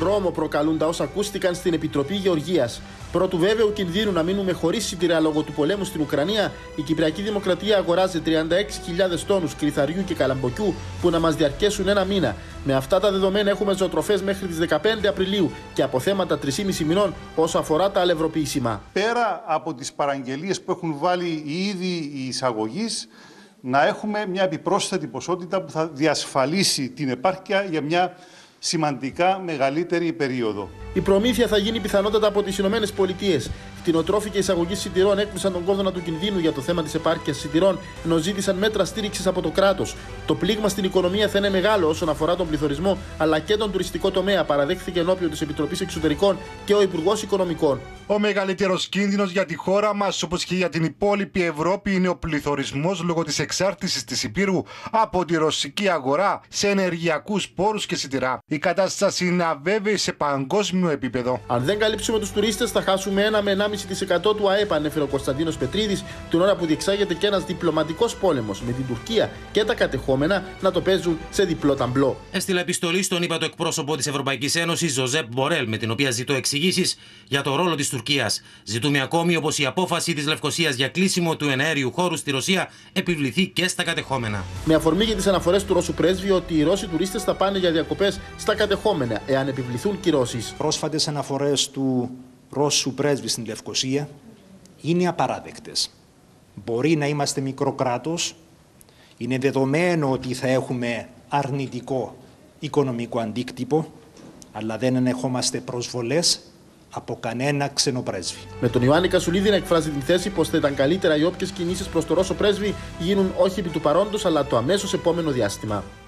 Τρόμο προκαλούν τα όσα ακούστηκαν στην Επιτροπή Γεωργίας. Πρώτου βέβαιου κινδύνου να μείνουμε χωρίς σιτηρά λόγω του πολέμου στην Ουκρανία, η Κυπριακή Δημοκρατία αγοράζει 36.000 τόνους κρυθαριού και καλαμποκιού που να μας διαρκέσουν ένα μήνα. Με αυτά τα δεδομένα έχουμε ζωοτροφές μέχρι τις 15 Απριλίου και αποθέματα 3,5 μηνών όσο αφορά τα αλευροποιήσιμα. Πέρα από τις παραγγελίες που έχουν βάλει ήδη οι εισαγωγείς, να έχουμε μια επιπρόσθετη ποσότητα που θα διασφαλίσει την επάρκεια για μια σημαντικά μεγαλύτερη περίοδο. Η προμήθεια θα γίνει πιθανότατα από τις Ηνωμένες Πολιτείες. Κτηνοτρόφοι και εισαγωγείς σιτηρών έκπλησαν τον κόδωνα του κινδύνου για το θέμα της επάρκειας σιτηρών, ενώ ζήτησαν μέτρα στήριξης από το κράτος. Το πλήγμα στην οικονομία θα είναι μεγάλο όσον αφορά τον πληθωρισμό αλλά και τον τουριστικό τομέα, παραδέχθηκε ενώπιον της Επιτροπής Εξωτερικών και ο Υπουργός Οικονομικών. Ο μεγαλύτερος κίνδυνος για τη χώρα μας, όπως και για την υπόλοιπη Ευρώπη, είναι ο πληθωρισμός λόγω της εξάρτησης της Υπήρου από τη ρωσική αγορά σε ενεργειακούς πόρους και σιτηρά. Η κατάσταση είναι αβέβαιη σε παγκόσμιο επίπεδο. Αν δεν καλύψουμε τους τουρίστες, θα χάσουμε 1 με 1,5% του ΑΕΠ, ανέφερε ο Κωνσταντίνος Πετρίδης, την ώρα που διεξάγεται και ένας διπλωματικός πόλεμος με την Τουρκία και τα κατεχόμενα να το παίζουν σε διπλό ταμπλό. Έστειλε επιστολή στον ύπατο εκπρόσωπο της Ευρωπαϊκής Ένωσης, Ζωζέπ Μπορέλ, με την οποία ζητώ εξηγήσεις για το ρόλο της Τουρκίας. Ζητούμε ακόμη όπως η απόφαση της Λευκωσίας για κλείσιμο του εναέριου χώρου στη Ρωσία επιβληθεί και στα κατεχόμενα. Με αφορμή για τις αναφορές του Ρώσου πρέσβη ότι οι Ρώσοι τουρίστες θα πάνε για διακοπές στα κατεχόμενα, εάν επιβληθούν κυρώσεις. Πρόσφατες αναφορές του Ρώσου πρέσβη στην Λευκωσία είναι απαράδεκτες. Μπορεί να είμαστε μικρό κράτος, είναι δεδομένο ότι θα έχουμε αρνητικό οικονομικό αντίκτυπο, αλλά δεν ανεχόμαστε προσβολές από κανένα ξενοπρέσβη. Με τον Ιωάννη Κασουλίδη να εκφράζει την θέση πως θα ήταν καλύτερα οι όποιες κινήσεις προς το Ρώσο πρέσβη γίνουν όχι επί του παρόντος αλλά το αμέσως επόμενο διάστημα.